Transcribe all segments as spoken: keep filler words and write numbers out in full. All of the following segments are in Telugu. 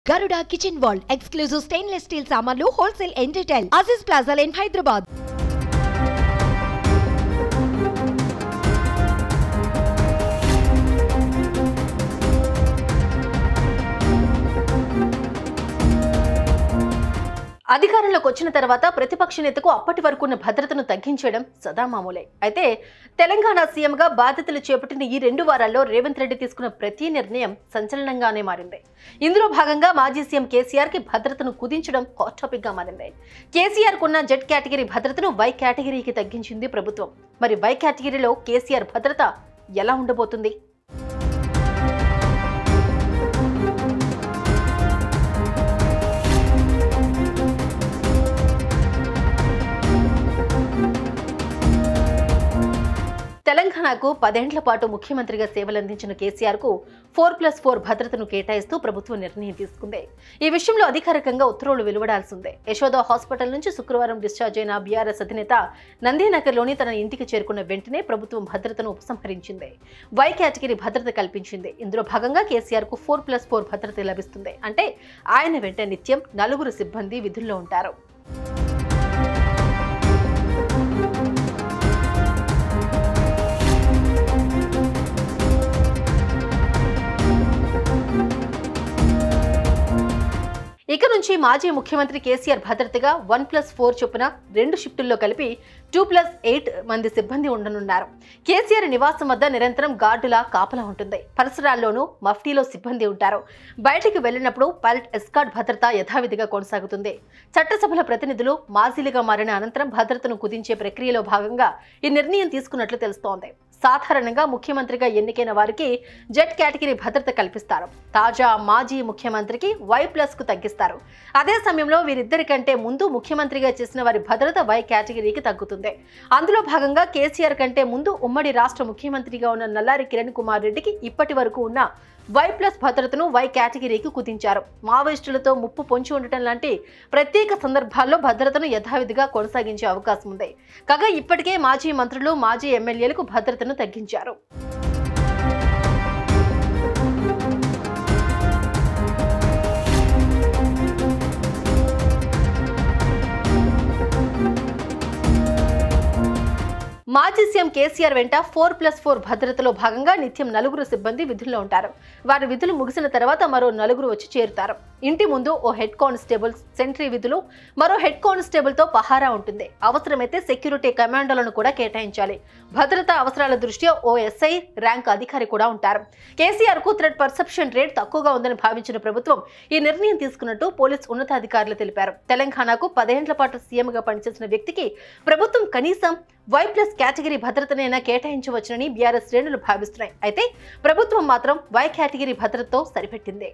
Garuda Kitchen World exclusive stainless steel samanlu wholesale and retail Aziz Plaza in Hyderabad. అధికారంలోకి వచ్చిన తర్వాత ప్రతిపక్ష నేతకు అప్పటి వరకు ఉన్న భద్రతను తగ్గించడం సదా మామూలే. అయితే తెలంగాణ సీఎంగా బాధ్యతలు చేపట్టిన ఈ రెండు వారాల్లో రేవంత్ రెడ్డి తీసుకున్న ప్రతి నిర్ణయం సంచలనంగానే మారింది. ఇందులో భాగంగా మాజీ సీఎం కేసీఆర్ కి భద్రతను కుదించడం హాట్ టాపిక్ గా మారింది. కేసీఆర్ కున్న జెడ్ కేటగిరీ భద్రతను వై కేటగిరీకి తగ్గించింది ప్రభుత్వం. మరి వై కేటగిరీలో కేసీఆర్ భద్రత ఎలా ఉండబోతుంది? తెలంగాణకు పదేండ్ల పాటు ముఖ్యమంత్రిగా సేవలందించిన కేసీఆర్ కు ఫోర్ ప్లస్ ఫోర్ భద్రతను కేటాయిస్తూ ప్రభుత్వం నిర్ణయం తీసుకుంది. ఈ విషయంలో అధికారికంగా ఉత్తర్వులు వెలువడాల్సిందే. యశోద హాస్పిటల్ నుంచి శుక్రవారం డిశ్చార్జ్ అయిన బీఆర్ఎస్ అధినేత నందీనగర్లోని తన ఇంటికి చేరుకున్న వెంటనే ప్రభుత్వం భద్రతను ఉపసంహరించింది. వై కేటగిరీ భద్రత కల్పించింది. ఇందులో భాగంగా కేసీఆర్ కు ఫోర్ ప్లస్ ఫోర్ భద్రత లభిస్తుంది. అంటే ఆయన వెంట నిత్యం నలుగురు సిబ్బంది విధుల్లో ఉంటారు. ఇక నుంచి మాజీ ముఖ్యమంత్రి కేసీఆర్ భద్రతగా వన్ ప్లస్ ఫోర్ చొప్పున రెండు షిఫ్టుల్లో కలిపి టూ ప్లస్ ఎయిట్ మంది సిబ్బంది ఉండనున్నారు. కేసీఆర్ నివాసం వద్ద నిరంతరం గార్డులా కాపలా ఉంటుంది. పరిసరాల్లోనూ మఫ్టీలో సిబ్బంది ఉంటారు. బయటికి వెళ్లినప్పుడు పైలట్ ఎస్కార్ట్ భద్రత యథావిధిగా కొనసాగుతుంది. చట్టసభల ప్రతినిధులు మాజీలుగా మారిన అనంతరం భద్రతను కుదించే ప్రక్రియలో భాగంగా ఈ నిర్ణయం తీసుకున్నట్లు తెలుస్తోంది. సాధారణంగా ముఖ్యమంత్రిగా ఎన్నికైన వారికి జెడ్ కేటగిరీ భద్రత కల్పిస్తారు. తాజా మాజీ ముఖ్యమంత్రికి వై ప్లస్ కు తగ్గిస్తారు. అదే సమయంలో వీరిద్దరికంటే ముందు ముఖ్యమంత్రిగా చేసిన వారి భద్రత వై కేటగిరీకి తగ్గుతుంది. అందులో భాగంగా కేసీఆర్ కంటే ముందు ఉమ్మడి రాష్ట్ర ముఖ్యమంత్రిగా ఉన్న నల్లారి కిరణ్ కుమార్ రెడ్డికి ఇప్పటి వరకు ఉన్న వై ప్లస్ భద్రతను వై కేటగిరీకి కుదించారు. మావోయిస్టులతో ముప్పు పొంచి ఉండటం లాంటి ప్రత్యేక సందర్భాల్లో భద్రతను యథావిధిగా కొనసాగించే అవకాశం ఉంది. కాగా ఇప్పటికే మాజీ మంత్రులు మాజీ ఎమ్మెల్యేలకు భద్రతను తగ్గించారు. మాజీ సీఎం కేసీఆర్ వెంట ఫోర్ ప్లస్ ఫోర్ భద్రతలో భాగంగా నిత్యం నలుగురు సిబ్బంది విధుల్లో ఉంటారు. వారి విధులు ముగిసిన తర్వాత మరో నలుగురు వచ్చి చేరుతారు. ఇంటి ముందు ఓ హెడ్ కానిస్టేబుల్ సెంట్రీ విధులు, మరో హెడ్ కానిస్టేబుల్ తో పహారా ఉంటుంది. అవసరమైతే సెక్యూరిటీ కమాండోలను కూడా కేటాయించాలి. భద్రతా అవసరాల దృష్ట్యా ఓ ఎస్ఐ ర్యాంక్ అధికారి కూడా ఉంటారు. కేసీఆర్ కు థ్రెట్ పర్సెప్షన్ రేట్ తక్కువగా ఉందని భావించిన ప్రభుత్వం ఈ నిర్ణయం తీసుకున్నట్టు పోలీస్ ఉన్నతాధికారులు తెలిపారు. తెలంగాణకు పదేండ్ల పాటు సీఎంగా పనిచేసిన వ్యక్తికి ప్రభుత్వం కనీసం వై ప్లస్ కేటగిరీ భద్రతనైనా కేటాయించవచ్చునని బీఆర్ఎస్ శ్రేణులు భావిస్తున్నాయి. అయితే ప్రభుత్వం మాత్రం వై కేటగిరీ భద్రతతో సరిపెట్టింది.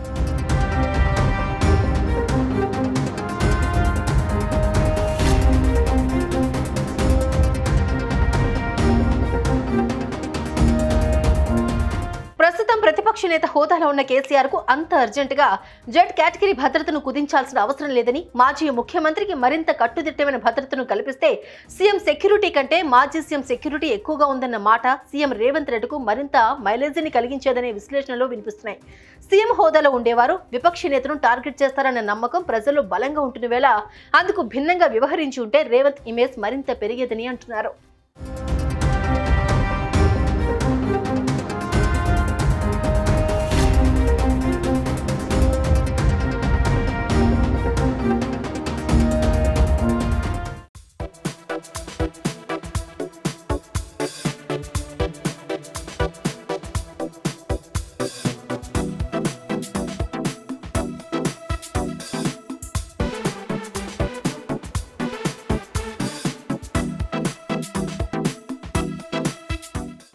ప్రస్తుతం ప్రతిపక్ష నేత హోదాలో ఉన్న కేసీఆర్ కు అంత అర్జెంటుగా జెడ్ కేటగిరీ భద్రతను కుదించాల్సిన అవసరం లేదని, మాజీ ముఖ్యమంత్రికి మరింత కట్టుదిట్టమైన భద్రతను కల్పిస్తే సీఎం సెక్యూరిటీ కంటే మాజీ సీఎం సెక్యూరిటీ ఎక్కువగా ఉందన్న మాట సీఎం రేవంత్ రెడ్డికు మరింత మైలేజీని కలిగించేదనే విశ్లేషణలు వినిపిస్తున్నాయి. సీఎం హోదాలో ఉండేవారు విపక్ష నేతను టార్గెట్ చేస్తారన్న నమ్మకం ప్రజల్లో బలంగా ఉంటున్న వేళ అందుకు భిన్నంగా వ్యవహరించి ఉంటే రేవంత్ ఇమేజ్ మరింత పెరిగేదని అంటున్నారు.